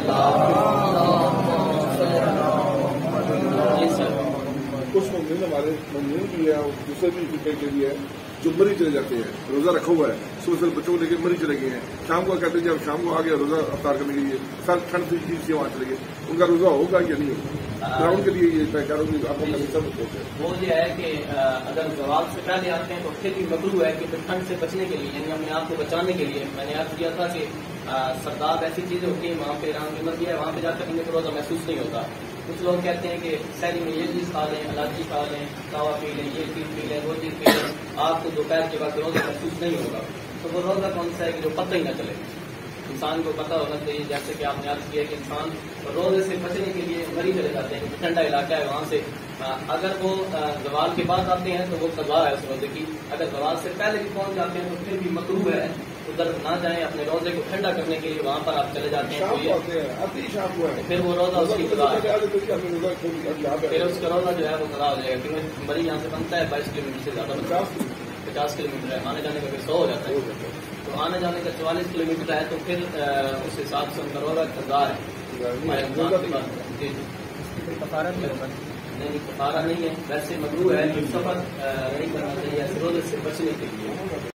کچھ ممکن ہمارے ممکن بھی ہے اور دوسرے بھی فکر کے لیے ہے جو مری چلے جاتے ہیں، روزہ رکھا ہوا ہے، صبح سے بچوں کو لے کے مری چلے گئے ہیں، شام کو کہتے ہیں جب شام کو آ گیا روزہ افطار کرنے کے لیے سر ٹھنڈ سے چیز سے وہاں چلے گئے، ان کا روزہ ہوگا یا نہیں ہوگا؟ گراؤنڈ کے لیے یہ میں کہہ رہا ہوں کہ آپ کو سب ہوتے ہیں وہ یہ ہے کہ اگر زوال سے پہلے آتے ہیں تو پھر بھی مکروہ ہے کہ پھر ٹھنڈ سے بچنے کے لیے یعنی اپنے آپ کو بچانے کے لیے میں نے عرض کیا تھا کہ سرداب ایسی چیزیں ہوتی ہیں وہاں پہ رام کی مرضی ہے، وہاں پہ جا کر انہیں روزہ محسوس نہیں ہوتا۔ کچھ لوگ کہتے ہیں کہ سحری میں یہ چیز کھا لیں، الرجی کھا لیں، کہوا پی لیں، یہ چیز پی لیں، وہ چیز پی لیں، آپ کو دوپہر کے بعد روزہ محسوس نہیں ہوگا۔ تو وہ روزہ کون سا ہے کہ جو پتہ ہی نہ چلے، انسان کو پتہ ہونا چاہیے، جیسے کہ آپ نے عرض کیا کہ انسان روزے سے بچنے کے لیے مری چلے جاتے ہیں، ٹھنڈا علاقہ ہے وہاں سے اگر وہ زوال کے بعد آتے ہیں تو وہ قضا ہے اس روزے کی، اگر زوال سے پہلے بھی پہنچ جاتے ہیں تو پھر بھی مکروہ ہے ادھر نہ جائیں، اپنے روزے کو ٹھنڈا کرنے کے لیے وہاں پر آپ چلے جاتے ہیں پھر وہ روزہ اس کی قضا ہے، پھر اس کا روزہ جو ہے وہ قضا ہو جائے گا، کیونکہ مری یہاں سے بنتا ہے 22 کلو میٹر سے زیادہ، 50 کلو میٹر ہے، آنے جانے کا پھر 100 ہو جاتا ہے، تو آنے جانے کا 44 کلو میٹر ہے، تو پھر اس حساب سے ان کا روزہ قضا ہے جی کفارہ بھی ہوگا؟ نہیں کفارہ نہیں ہے، ویسے مکروہ ہے، سفر نہیں کرنا چاہیے ایسے روزے سے بچنے کے لیے۔